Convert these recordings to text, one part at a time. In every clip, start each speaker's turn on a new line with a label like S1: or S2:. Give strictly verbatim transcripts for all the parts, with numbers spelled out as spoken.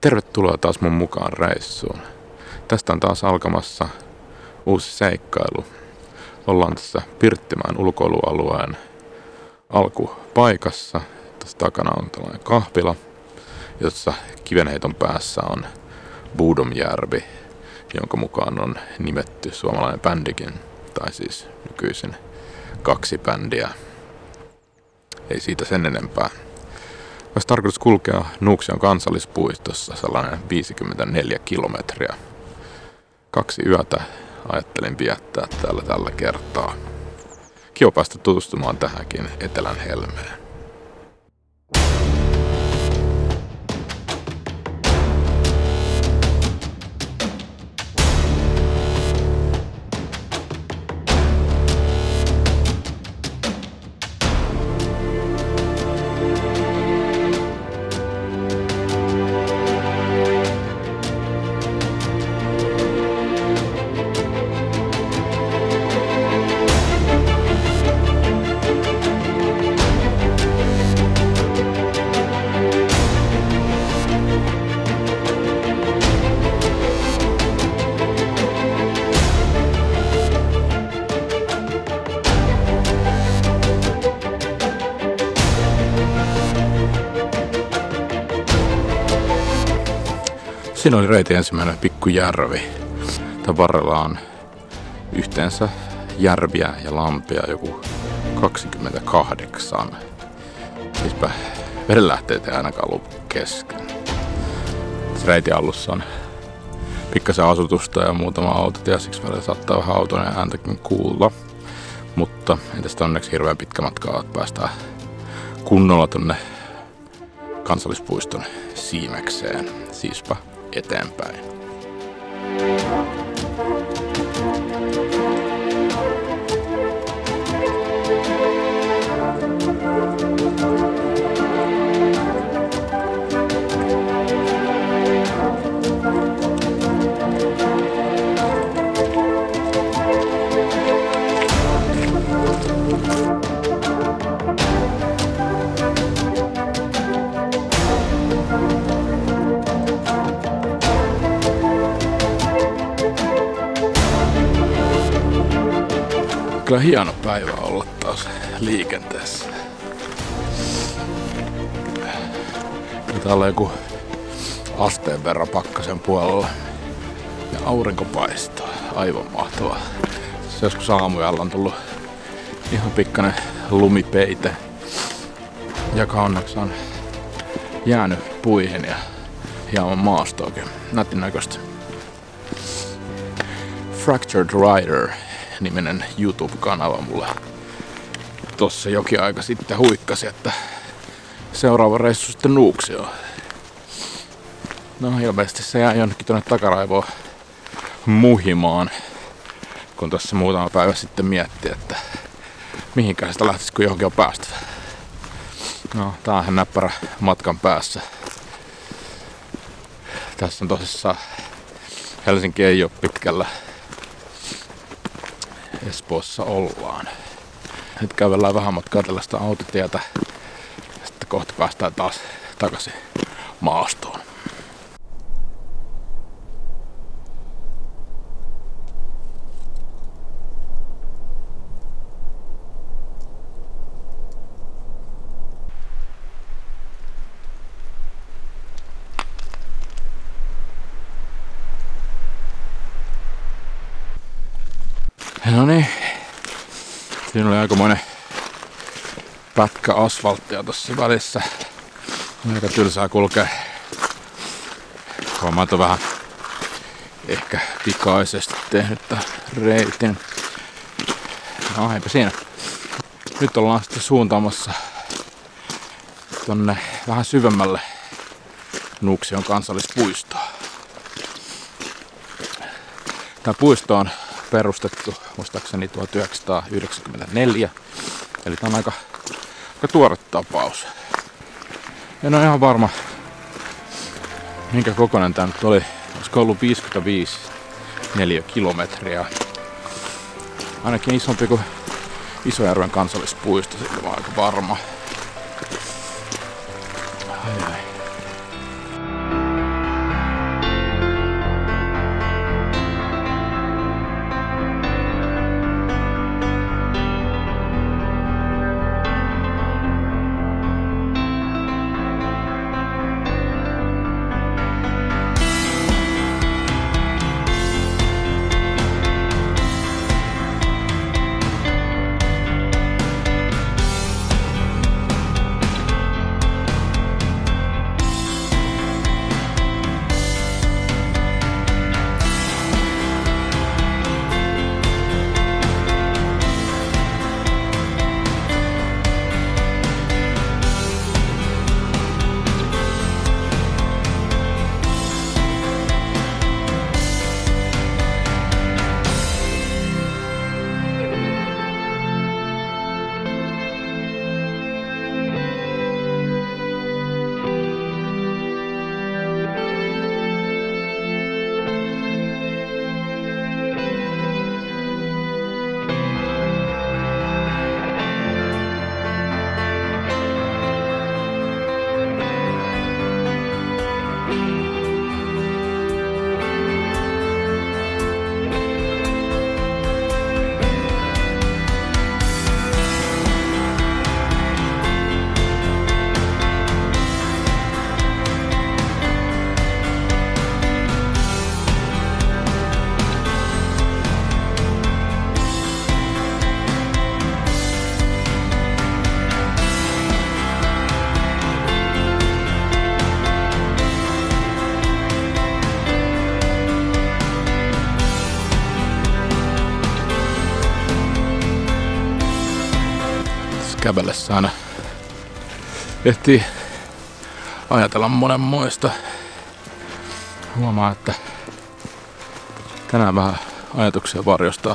S1: Tervetuloa taas mun mukaan reissuun. Tästä on taas alkamassa uusi seikkailu. Ollaan tässä Pirttimäen ulkoilualueen alkupaikassa. Tässä takana on tällainen kahvila, jossa kivenheiton päässä on Buudomjärvi, jonka mukaan on nimetty suomalainen bändikin, tai siis nykyisin kaksi bändiä. Ei siitä sen enempää. Olisi tarkoitus kulkea Nuuksion kansallispuistossa sellainen viisikymmentäneljä kilometriä. Kaksi yötä ajattelin viettää täällä tällä kertaa. Kiva päästä tutustumaan tähänkin Etelän helmeen. Siinä oli reitin ensimmäinen pikkujärvi. Tämän varrella on yhteensä järviä ja lampia joku kaksikymmentäkahdeksan. Siispä vedenlähteet ei ainakaan ollut kesken. Tässä reitin alussa on pikkasen asutusta ja muutama autotie, siksi välillä saattaa vähän auton ja ääntäkin kuulla. Mutta ei tästä onneksi hirveän pitkä matka, että päästään kunnolla tonne kansallispuiston siimekseen. Siispä eteenpäin. Kyllä hieno päivä olla taas liikenteessä. Täällä on joku asteen verran pakkasen puolella ja aurinko paistaa. Aivan mahtavaa. Tässä joskus aamuyöllä on tullut ihan pikkainen lumipeite, joka onneksi on jäänyt puihin ja hieman maastoakin. Nätin näköistä. Fractured Rider niminen YouTube-kanava mulle tossa jokin aika sitten huikkasi, että seuraava reissu sitten Nuuksioon. No ilmeisesti se jää jonnekin tuonne takaraivoon muhimaan, kun tossa muutama päivä sitten mietti, että mihinkään sitä lähtisi, kun johonkin on päästä. No, tää on ihan näppärä matkan päässä. Tässä on tosissaan Helsinki ei ole pitkällä. Espoossa ollaan. Nyt kävellään vähän matkaa tällaista autotietä ja sitten kohta päästään taas takaisin maastoon. No niin, siinä oli aikamoinen pätkä asfalttia tossa välissä. Aika tylsää kulkea. Huomaan, että vähän ehkä pikaisesti tehnyt tämän reitin. No eipä siinä. Nyt ollaan sitten suuntaamassa tonne vähän syvemmälle Nuuksion kansallispuistoon. Tää puisto on perustettu muistaakseni tuhatyhdeksänsataayhdeksänkymmentäneljä, eli tämä on aika, aika tuore tapaus. En ole ihan varma, minkä kokoinen tämä nyt oli. Olisiko ollut viisikymmentäviisi neliökilometriä. Ainakin isompi kuin Isojärven kansallispuisto, siitä mä oon aika varma. Ai ai. kävellessä aina ehtii ajatella monenmoista. Huomaa, että tänään vähän ajatuksia varjostaa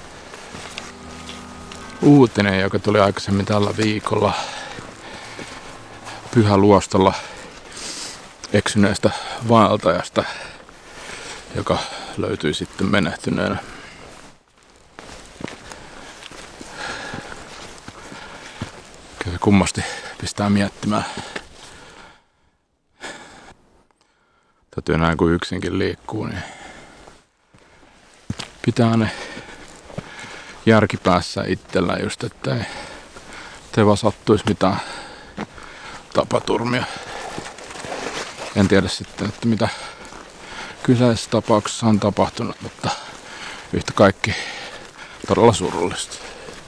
S1: uutinen, joka tuli aikaisemmin tällä viikolla Pyhäluostolla eksyneestä vaeltajasta, joka löytyi sitten menehtyneenä. Kyllä kummasti pistää miettimään. Täytyy näin kun yksinkin liikkuu, niin pitää ne järkipäässä itsellä just, ettei, ettei vaan sattuisi mitään tapaturmia. En tiedä sitten, että mitä kyseisessä tapauksessa on tapahtunut, mutta yhtä kaikki todella surullista.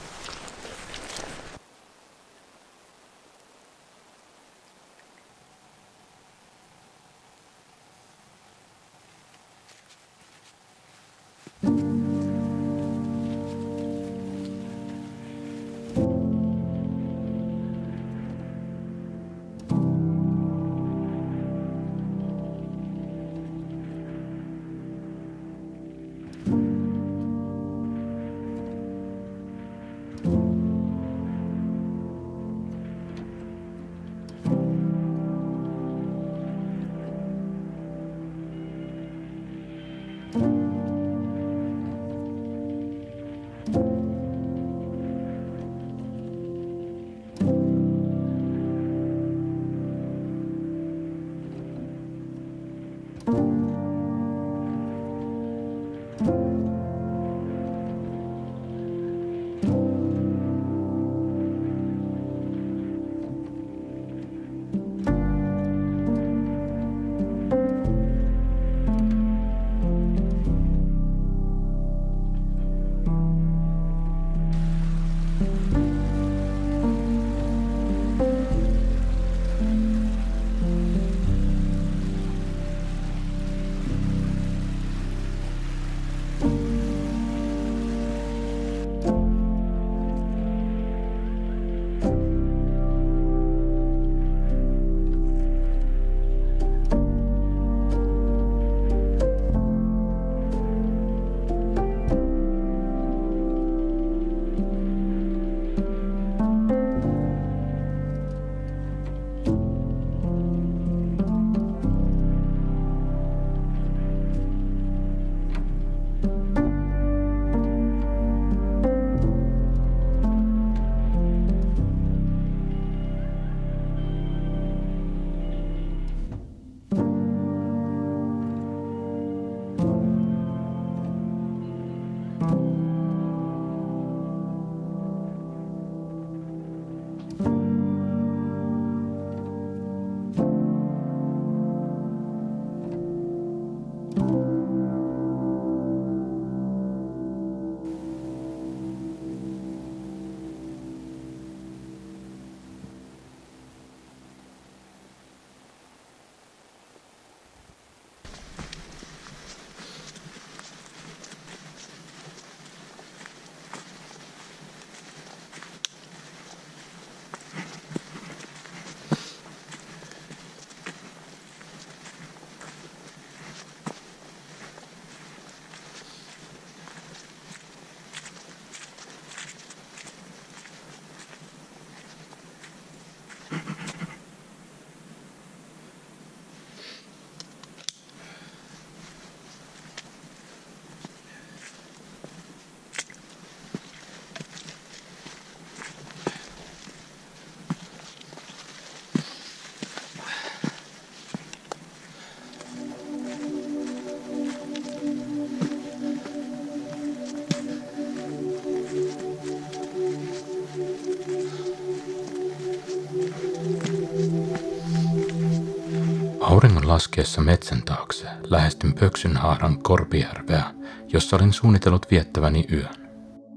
S2: Auringon laskiessa metsän taakse lähestyn Pöksynhaaran Korpijärveä, jossa olin suunnitellut viettäväni yön.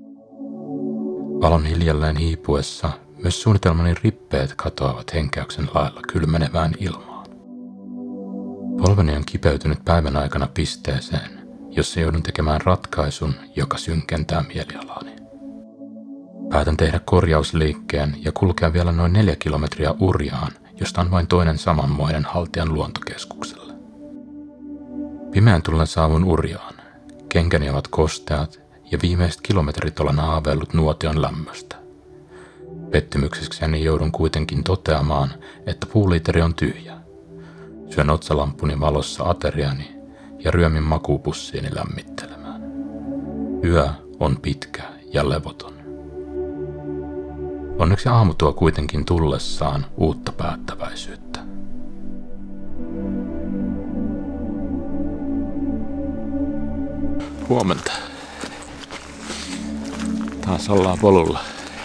S2: Valon hiljalleen hiipuessa myös suunnitelmani rippeet katoavat henkäyksen lailla kylmenevään ilmaan. Polveni on kipeytynyt päivän aikana pisteeseen, jossa joudun tekemään ratkaisun, joka synkentää mielialani. Päätän tehdä korjausliikkeen ja kulkea vielä noin neljä kilometriä Urjaan, josta on vain toinen samanmoinen Haltian luontokeskukselle. Pimeän tullen saavun Urjaan. Kenkäni ovat kosteat ja viimeiset kilometrit olen haaveillut nuotion lämmöstä. Pettymyksekseni joudun kuitenkin toteamaan, että puuliiteri on tyhjä. Syön otsalampuni valossa ateriani ja ryömin makuupussiini lämmittelemään. Yö on pitkä ja levoton. Onneksi aamu tuo kuitenkin tullessaan uutta päättäväisyyttä.
S1: Huomenta. Taas ollaan polulla.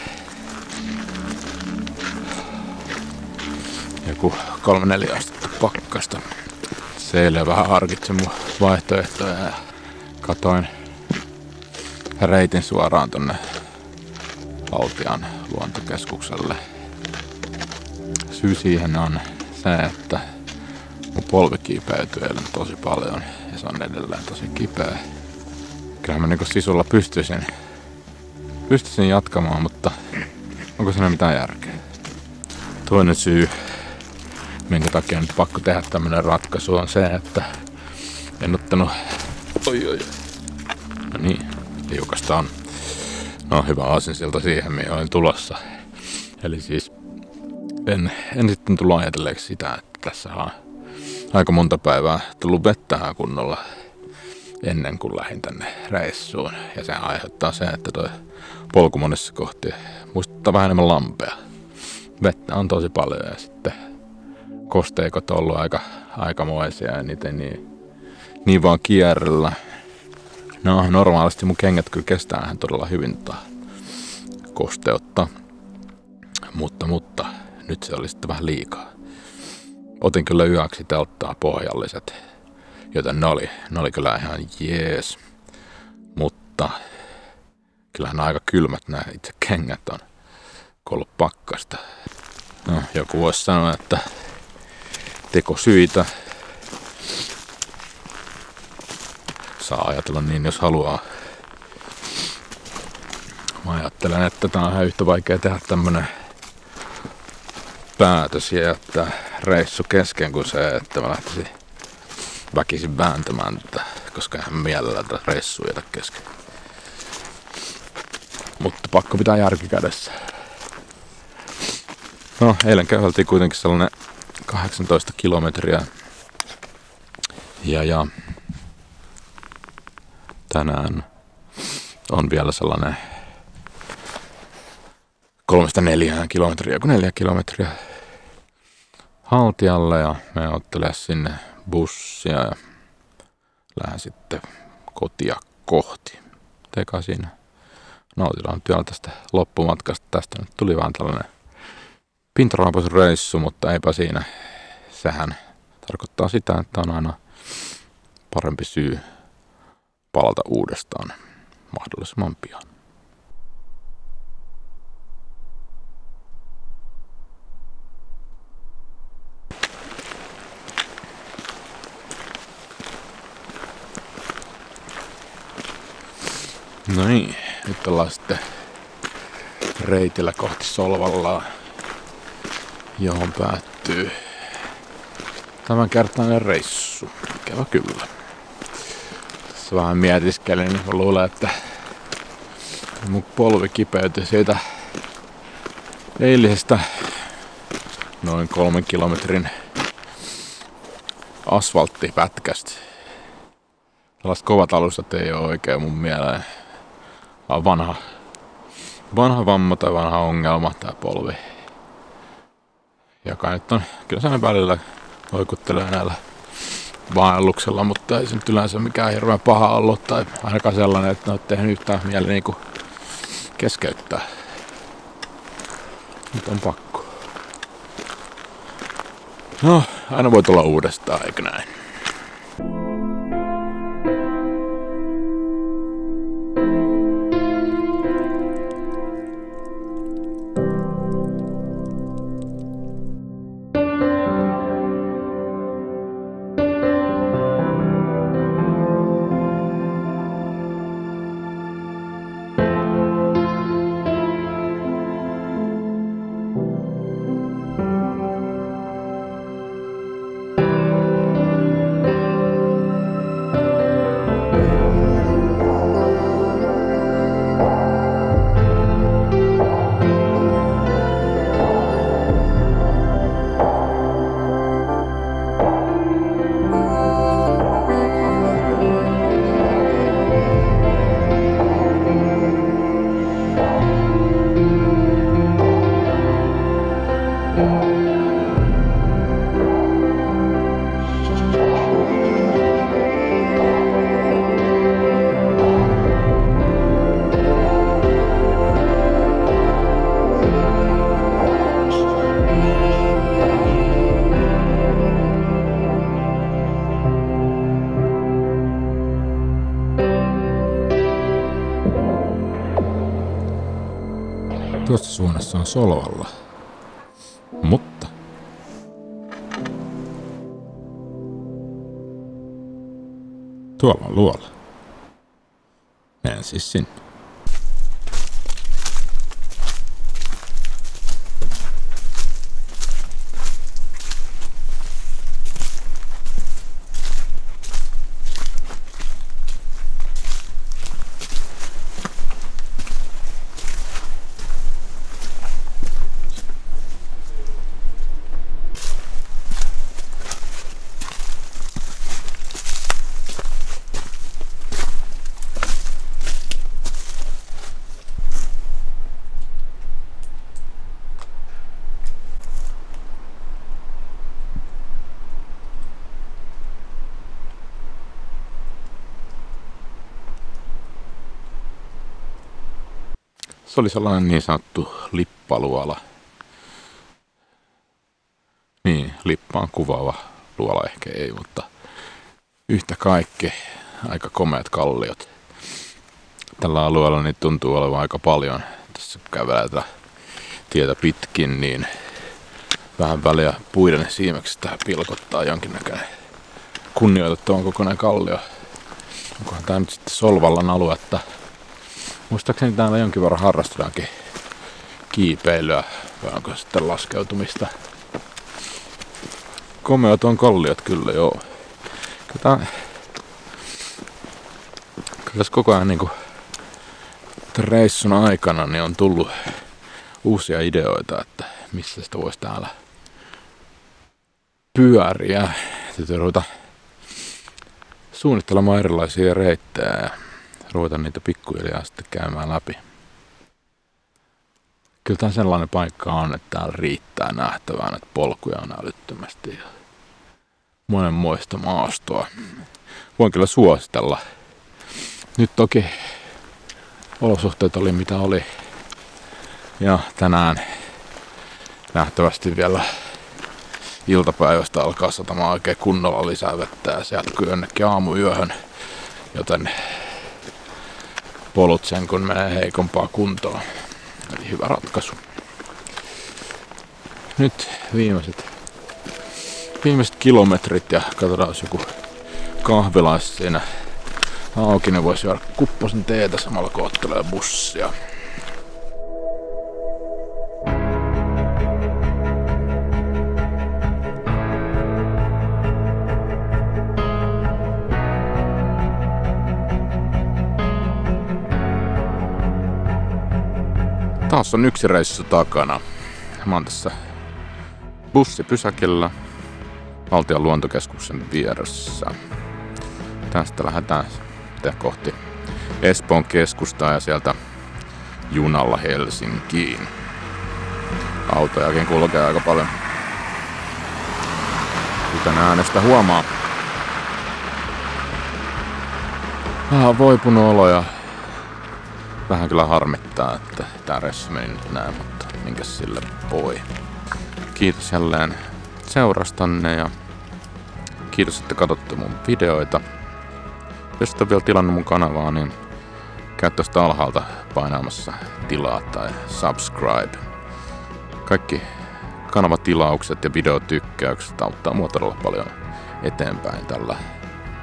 S1: Joku kolme neljä astetta pakkasta. Se eilen vähän harkitsin mun vaihtoehtoja ja katoin reitin suoraan tonne Haltian luontokeskukselle. Syy siihen on se, että mun polvi kiipeytyy eilen tosi paljon ja se on edelleen tosi kipeä. Kyllä mä niinku sisulla pystyisin, pystyisin jatkamaan, mutta onko siinä mitään järkeä? Toinen syy, minkä takia on nyt pakko tehdä tämmönen ratkaisu, on se, että en ottanut... Oi, oi. No niin, liukasta on. No hyvä aasinsilta siihen, mihin olin tulossa. Eli siis en, en sitten tullut ajatelleeksi sitä, että tässä on aika monta päivää tullut vettä kunnolla ennen kuin lähdin tänne reissuun. Ja se aiheuttaa se, että toi polku monessa kohti muistuttaa vähän enemmän lampea. Vettä on tosi paljon ja sitten kosteikot on ollut aika, aikamoisia ja niitä ei niin, niin vaan kierrellä. No normaalisti mun kengät kyllä kestää ihan todella hyvin tota kosteutta, mutta, mutta nyt se oli sitten vähän liikaa. Otin kyllä yöksi telttaa pohjalliset, joten ne oli, ne oli kyllä ihan jees, mutta kyllähän aika kylmät nämä itse kengät on, kun ollut pakkasta. No, joku voisi sanoa, että tekosyitä. Saa ajatella niin, jos haluaa. Mä ajattelen, että tää on ihan yhtä vaikea tehdä tämmönen päätös ja jättää reissu kesken kuin se, että mä lähtisin väkisin vääntämään tätä, koska en mielellä tätä reissua jätä kesken. Mutta pakko pitää järki kädessä. No, eilen käveltiin kuitenkin sellainen kahdeksantoista kilometriä. Ja ja tänään on vielä sellainen kolmesta neljään kilometriä, joku neljä kilometriä Haltialle ja me ottelee sinne bussia ja lähden sitten kotia kohti. Teikä siinä nautitaan vielä tästä loppumatkasta. Tästä nyt tuli vaan tällainen pintaraapaisureissu, mutta eipä siinä. Sehän tarkoittaa sitä, että on aina parempi syy palata uudestaan mahdollisimman pian. No niin, nyt ollaan sitten reitillä kohti Solvallaa, johon päättyy tämänkertainen reissu. Ikävä kyllä. Tässä vähän mietiskelin, niin luulen, että mun polvi kipeytyi siitä eilisestä noin kolmen kilometrin asfalttipätkästä. Tällaiset kovat alustat ei ole oikein mun mieleen. Vaan vanha, vanha vamma tai vanha ongelma tää polvi. Joka nyt on, kyllä se välillä oikuttelee näillä vaelluksella, mutta ei se nyt yleensä mikään hirveän paha ollut tai ainakaan sellainen, että ne on tehnyt yhtään mieli niinku keskeyttää. Nyt on pakko. No, aina voi tulla uudestaan, eikö näin?
S2: Tuossa suunnassa on Solvalla. Mutta tuolla on luola. Menen siis sinne.
S1: Se oli sellainen niin sanottu lippaluola. Niin, lippaan kuvaava luola ehkä ei, mutta yhtä kaikki aika komeat kalliot. Tällä alueella niin tuntuu olevan aika paljon. Tässä kävelee tätä tietä pitkin, niin vähän väliä puiden siimeksestä pilkottaa jonkinnäköinen kunnioitettavan kokoinen kallio. Onkohan tää nyt sitten Solvallan aluetta? Muistaakseni täällä jonkin verran harrastetaankin kiipeilyä, vai onko sitten laskeutumista. Komeat on kalliot kyllä, joo. Kyllä, kyllä tässä koko ajan niin reissun aikana niin on tullut uusia ideoita, että missä sitä voisi täällä pyöriä. Täytyy ruveta suunnittelemaan erilaisia reittejä ja ruveta niitä pikkuhiljaa sitten käymään läpi. Kyllä tämä sellainen paikka on, että täällä riittää nähtävään, että polkuja on älyttömästi ja monenmoista maastoa. Voin kyllä suositella. Nyt toki olosuhteet oli mitä oli. Ja tänään nähtävästi vielä iltapäivästä alkaa satamaan oikein kunnolla lisää vettä ja se jatkuu jonnekin aamuyöhön. Joten polut sen kun menee heikompaa kuntoon. Eli hyvä ratkaisu. Nyt viimeiset, viimeiset kilometrit ja katsotaan jos joku kahvila olisi siinä auki, ne voisi juoda kupposen teetä samalla kun ottelee bussia. Taas on yksi reissu takana. Mä oon tässä bussipysäkillä Valtion luontokeskuksen vieressä. Tästä lähdetään kohti Espoon keskustaa ja sieltä junalla Helsinkiin. Autojakin kulkee aika paljon. Kuten äänestä huomaa. Vähän voipunut olo ja vähän kyllä harmittaa, että tää reissu meni nyt näin, mutta minkäs sille voi. Kiitos jälleen seurastanne ja kiitos, että katsotte mun videoita. Jos et ole vielä tilannut mun kanavaa, niin käy tuosta alhaalta painaamassa tilaa tai subscribe. Kaikki kanavatilaukset ja videotykkäykset auttaa mua todella paljon eteenpäin tällä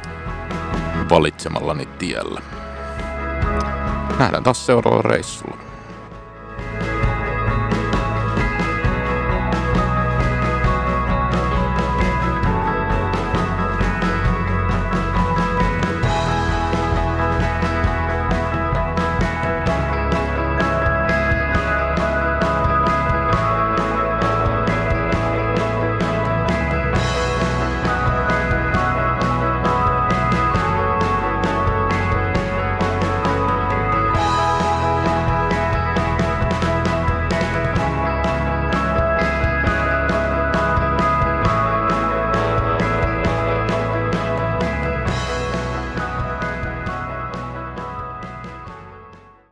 S1: valitsemallani tiellä. Nähdään taas seuraavalla reissulla.